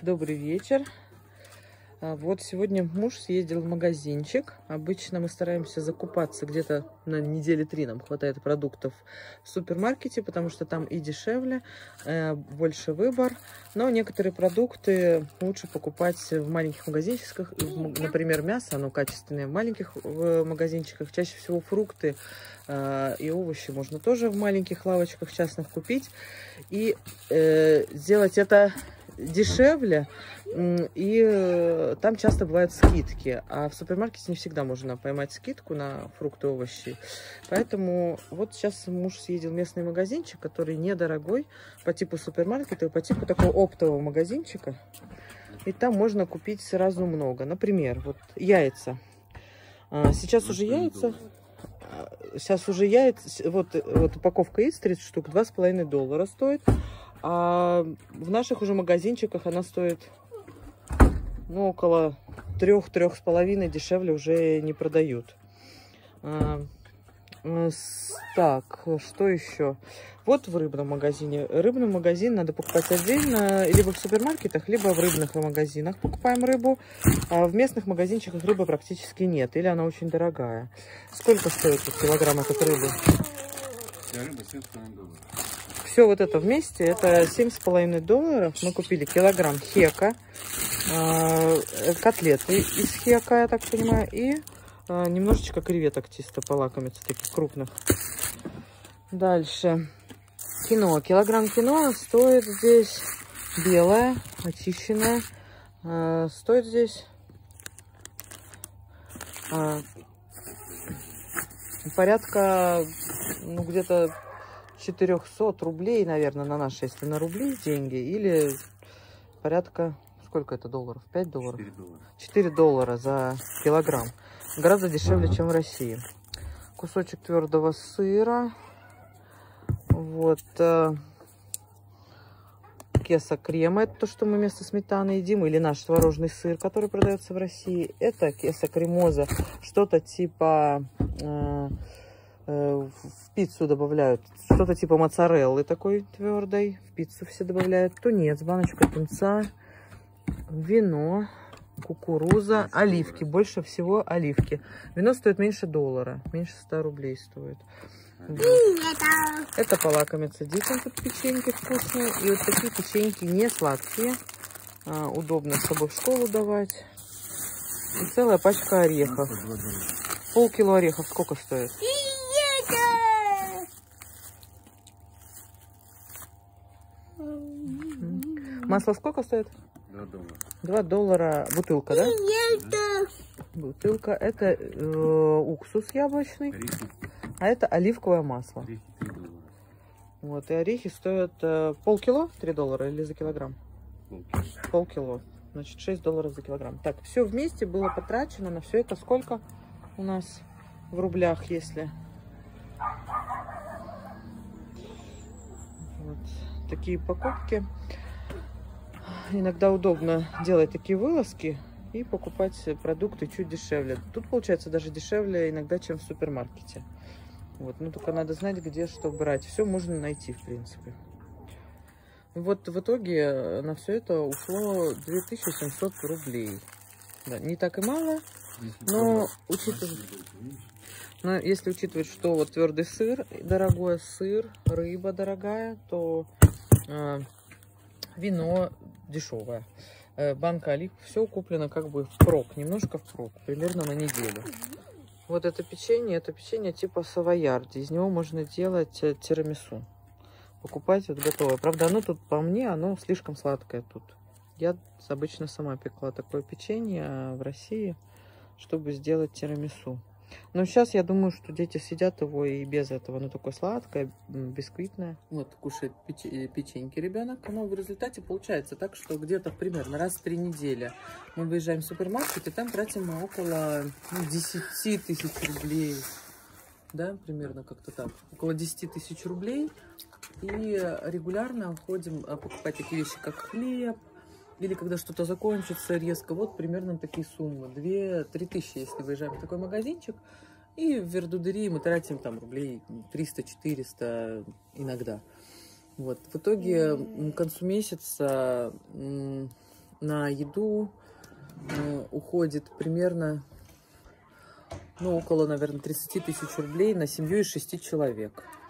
Добрый вечер. Вот сегодня муж съездил в магазинчик. Обычно мы стараемся закупаться где-то на недели 3. Нам хватает продуктов в супермаркете, потому что там и дешевле, больше выбор. Но некоторые продукты лучше покупать в маленьких магазинчиках. Например, мясо, оно качественное в маленьких магазинчиках. Чаще всего фрукты и овощи можно тоже в маленьких лавочках частных купить. И сделать это дешевле, и там часто бывают скидки, а в супермаркете не всегда можно поймать скидку на фрукты и овощи. Поэтому вот сейчас муж съездил в местный магазинчик, который недорогой, по типу супермаркета, по типу такого оптового магазинчика. И там можно купить сразу много. Например, вот яйца. Сейчас уже яйца, вот упаковка яиц 30 штук, $2,5 стоит. А в наших уже магазинчиках она стоит около 3-3,5, дешевле уже не продают. Так, что еще? Вот в рыбном магазине. Рыбный магазин надо покупать отдельно, либо в супермаркетах, либо в рыбных магазинах покупаем рыбу. А в местных магазинчиках рыбы практически нет, или она очень дорогая. Сколько стоит килограмм этой рыбы? Все вот это вместе, это $7,5. Мы купили килограмм хека, котлеты из хека, я так понимаю, и немножечко креветок чисто полакомиться, таких крупных. Дальше. Киноа. Килограмм киноа стоит здесь белое, очищенное. Стоит здесь порядка, где-то 400 рублей, наверное, на наши, если на рубли деньги, или порядка, сколько это долларов? $5? $4 за килограмм. Гораздо дешевле, чем в России. Кусочек твердого сыра. Вот. Кесо крема, это то, что мы вместо сметаны едим, или наш творожный сыр, который продается в России. Это кесо кремоза, что-то типа... в пиццу добавляют что-то типа моцареллы такой твердой. В пиццу все добавляют. Тунец, баночка тунца, вино, кукуруза, оливки. Больше всего оливки. Вино стоит меньше $1, меньше 100 рублей стоит. Это полакомиться детям, тут печеньки вкусные. И вот такие печеньки не сладкие. Удобно с собой в школу давать. И целая пачка орехов. Полкило орехов сколько стоит? Масло сколько стоит? $2 бутылка, да? Бутылка. Это уксус яблочный, а это оливковое масло. Вот, и орехи стоят полкило, $3 или за килограмм? Полкило. Значит, $6 за килограмм. Так, все вместе было потрачено на все это. Сколько у нас в рублях, если... Вот такие покупки. Иногда удобно делать такие вылазки и покупать продукты чуть дешевле. Тут получается даже дешевле иногда, чем в супермаркете. Вот, но только надо знать, где что брать. Все можно найти, в принципе. Вот в итоге на все это ушло 2700 рублей. Да, не так и мало, но если учитывать, что вот твердый сыр дорогой, рыба дорогая, то вино дешевое, банка олив, все куплено как бы впрок, немножко впрок, примерно на неделю. Вот это печенье типа савоярди, из него можно делать тирамису, покупать вот готовое. Правда, оно тут по мне, оно слишком сладкое тут. Я обычно сама пекла такое печенье в России, чтобы сделать тирамису. Но сейчас я думаю, что дети съедят его и без этого. Оно такое сладкое, бисквитное. Вот кушает печеньки ребенок. Но в результате получается так, что где-то примерно раз в 3 недели мы выезжаем в супермаркет, и там тратим около 10 тысяч рублей. Да, примерно как-то так. Около 10 тысяч рублей. И регулярно ходим покупать такие вещи, как хлеб. Или когда что-то закончится резко, вот примерно такие суммы. 2-3 тысячи, если выезжаем в такой магазинчик. И в Вердудерии мы тратим там рублей 300-400 иногда. Вот. В итоге к концу месяца на еду уходит примерно, ну, около, наверное, 30 тысяч рублей на семью из 6 человек.